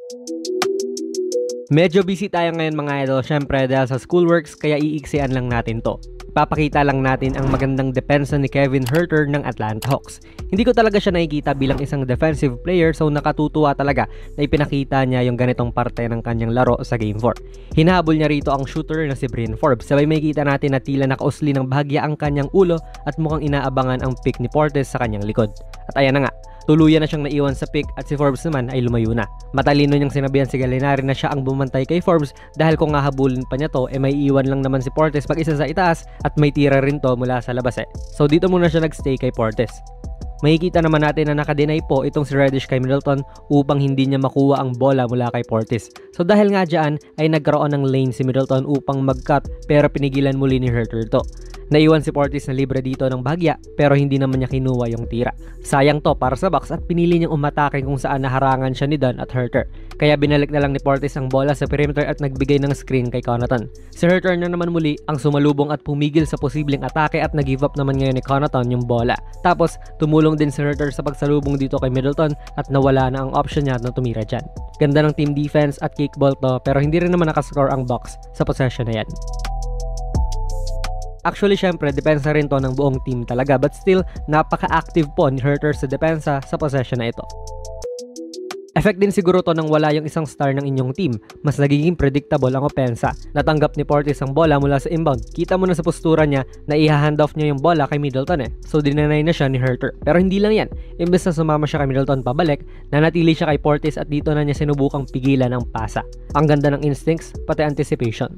Medyo busy tayo ngayon mga idol, syempre dahil sa schoolworks, kaya iiksian lang natin to. Ipapakita lang natin ang magandang depensa ni Kevin Huerter ng Atlanta Hawks. Hindi ko talaga siya nakikita bilang isang defensive player, so nakatutuwa talaga na ipinakita niya yung ganitong parte ng kanyang laro sa Game 4. Hinahabol niya rito ang shooter na si Bryn Forbes. Sabay makikita natin na tila nakausli ng bahagya ang kanyang ulo at mukhang inaabangan ang pick ni Portis sa kanyang likod. At ayan na nga, tuluyan na siyang naiwan sa pick at si Forbes naman ay lumayo na. Matalino niyang sinabihan si Gallinari na siya ang bumantay kay Forbes dahil kung hahabulin pa niya to, may iwan lang naman si Portis mag-isa sa itaas at may tira rin to mula sa labas eh. So dito muna siya nagstay kay Portis. Makikita naman natin na nakadenay po itong si Reddish kay Middleton upang hindi niya makuha ang bola mula kay Portis. So dahil nga dyan ay nagkaroon ng lane si Middleton upang mag-cut pero pinigilan muli ni Huerter to. Naiwan si Portis na libre dito ng bahagya pero hindi naman niya kinuha yung tira. Sayang to para sa box at pinili niyang umatake kung saan naharangan siya ni Dunn at Huerter. Kaya binalik na lang ni Portis ang bola sa perimeter at nagbigay ng screen kay Connaughton. Si Huerter na naman muli ang sumalubong at pumigil sa posibleng atake at nag-give up naman ngayon ni Connaughton yung bola. Tapos tumulong din si Huerter sa pagsalubong dito kay Middleton at nawala na ang option niya na tumira dyan. Ganda ng team defense at kickball to pero hindi rin naman nakascore ang Bucks sa possession na yan. Actually, syempre, depensa rin to ng buong team talaga but still, napaka-active po ni Huerter sa depensa sa possession na ito. Effect din siguro to nang wala yung isang star ng inyong team. Mas nagiging predictable ang opensa. Natanggap ni Portis ang bola mula sa inbound. Kita mo na sa postura niya na i-handoff niya yung bola kay Middleton eh. So dinanay na siya ni Huerter. Pero hindi lang yan. Imbes na sumama siya kay Middleton pabalik, nanatili siya kay Portis at dito na niya sinubukang pigilan ang pasa. Ang ganda ng instincts, pati anticipation.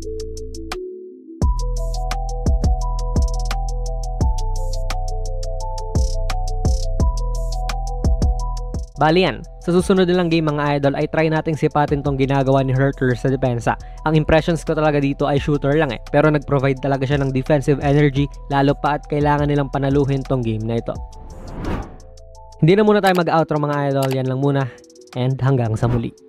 Bali yan, sa susunod nilang game mga idol ay try nating sipatin tong ginagawa ni Huerter sa depensa. Ang impressions ko talaga dito ay shooter lang eh, pero nag-provide talaga siya ng defensive energy lalo pa at kailangan nilang panaluhin tong game na ito. Hindi na muna tayo mag-outro mga idol, yan lang muna and hanggang sa muli.